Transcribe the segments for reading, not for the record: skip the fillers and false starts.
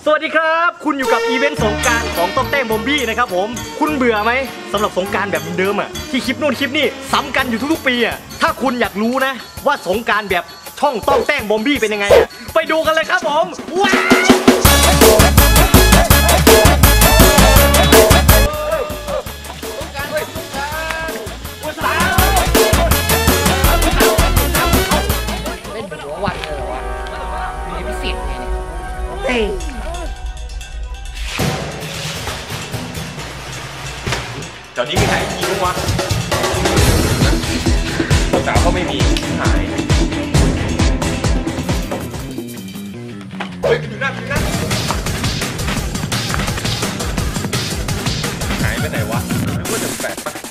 สวัสดีครับคุณอยู่กับอีเวนต์สงกรานต์ของต้องแต้งบอมบี้นะครับผมคุณเบื่อไหมสำหรับสงกรานต์แบบเดิมอ่ะที่คลิปนู่นคลิปนี่ซ้ำกันอยู่ทุกๆปีอ่ะถ้าคุณอยากรู้นะว่าสงกรานต์แบบช่องต้องแต้งบอมบี้เป็นยังไงอ่ะไปดูกันเลยครับผมว้าวเล่นหัววันเลยเหรอวะมีพิเศษไงเนี่ยแถวนี้มีใครยิงวะสาวก็ไม่มีหายเฮ้ยอยู่นั่นหายไปไหนวะไม่ว่าจะแปลกปะ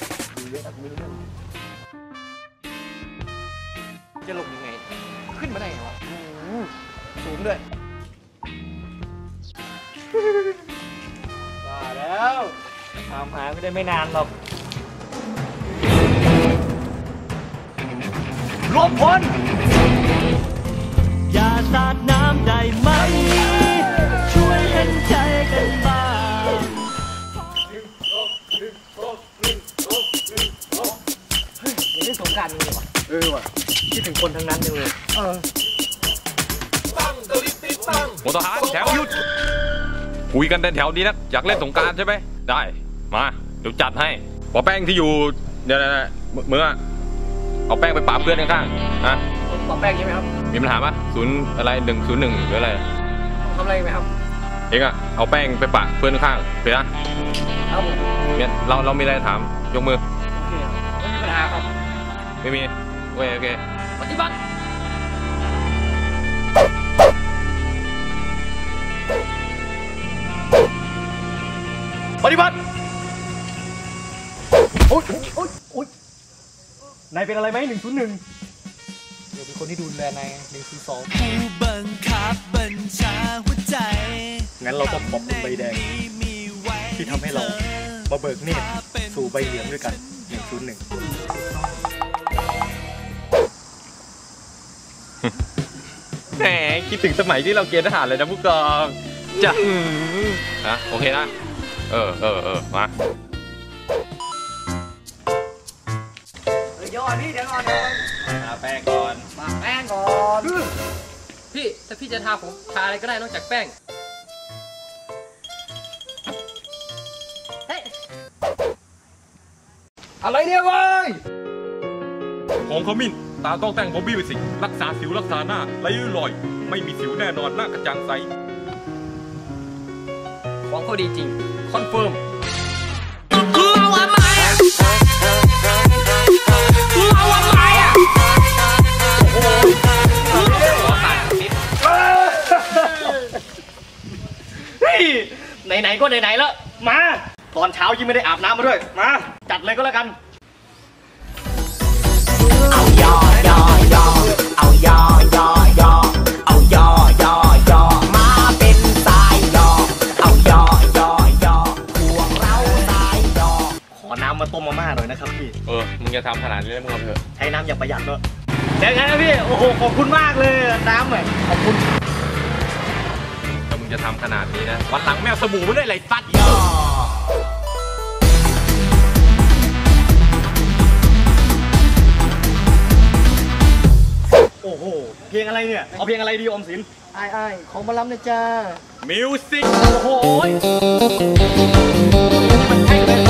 จะหลบยังไงขึ้นมาได้ไงวะสูงด้วยว่าแล้วตามหาไม่ได้ไม่นานหรอกหลบพ้นอย่าสาดน้ำได้ไหมช่วยเห็นใจกันบ้างอย่าเล่นสงกรานต์เลยวะว่ะคิดถึงคนทั้งนั้นเลยหมดทหารแถวหยุดคุยกันแถวนี้นะอยากเล่นสงกรานต์ใช่ไหมได้มาเดี๋ยวจัดให้พอแป้งที่อยู่เนี่ยเมื่อเอาแป้งไปปราบเพื่อนข้างๆนะปอแป้งใช่ไหมครับมีปัญหาปะ0อะไร101หรืออะไรทำอะไรไหมครับเองอะเอาแป้งไปปะเพื่อนข้างๆเพื่อนครับผมเนี่ยเรามีอะไรถามยกมือโอเคครับไม่มีปัญหาครับไม่มีโอเคปฏิบัติปฏิบัติโอ๊ยนายเป็นอะไรไหม101 เดี๋ยวเป็นคนที่ดูแลนาย102 ผู้บังคับบัญชาหัวใจงั้นเราต้องขอบคุณใบแดงที่ทำให้เรามาเบิกเนตรสู่ใบเหลืองด้วยกัน101 แหมคิดถึงสมัยที่เราเกณฑ์ทหารเลยนะผู้กองจ้ะนะโอเคนะมาเดี๋ยวก่อนพี่เดี๋ยวก่อนทาแป้งก่อนปาแป้งก่อนพี่ถ้าพี่จะทาผมทาอะไรก็ได้นอกจากแป้งเฮ้ยอะไรเนี่ยเว้ยของขมิ้นตาต้องแต่งบอมบี้ไปสิรักษาสิวรักษาหน้าไร้ริ้วรอยไม่มีสิวแน่นอนหน้ากระจ่างใสของเขาดีจริงคอนเฟิร์มไหนๆก็ไหนๆแล้วมาตอนเช้ายิ่งไม่ได้อาบน้ำมาด้วยมาจัดเลยก็แล้วกันเอายอยอยอเอายอยอยอเอายอยอยอมาเป็นสายยอเอายอยอยอพวกเราสายยอขอน้ำมาต้มมาม่าหน่อยนะครับพี่มึงจะทำขนาดนี้แล้วมึงเอาเถอะใช้น้ำอย่างประหยัดด้วยเดี๋ยวไงนะพี่โอ้โหขอบคุณมากเลยน้ำเลยขอบคุณถ้ามึงจะทำขนาดนี้นะวันหลังแมวสบู่ไม่ได้ไหลตัดโอ้โหเพลงอะไรเนี่ยเอาเพลงอะไรดีอมสินไอ้ของมาล้ำนะจ้ามิวสิกโอ้โหมันใช่เลย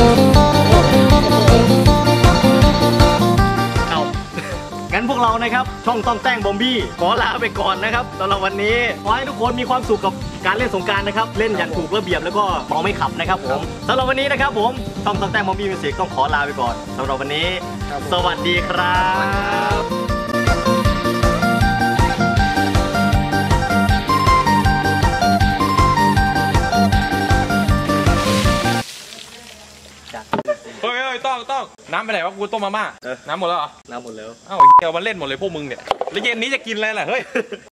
เอางั้นพวกเรานะครับช่องต้องแต่งบอมบี้ขอลาไปก่อนนะครับสำหรับวันนี้ขอให้ทุกคนมีความสุขกับการเล่นสงกรานต์นะครับเล่นอย่างถูกระเบียบแล้วก็เมาไม่ขับนะครับผมสำหรับวันนี้นะครับผมช่องต้องแต่งบอมบี้มิวสิกต้องขอลาไปก่อนสำหรับวันนี้สวัสดีครับเฮ้ยต้องน้ำไปไหนวะกูต้มมาม่าน้ำหมดแล้วเหรอน้ำหมดแล้วเอ้าเอามาเล่นหมดเลยพวกมึงเนี่ยแล้วเย็นนี้จะกินอะไรล่ะเฮ้ย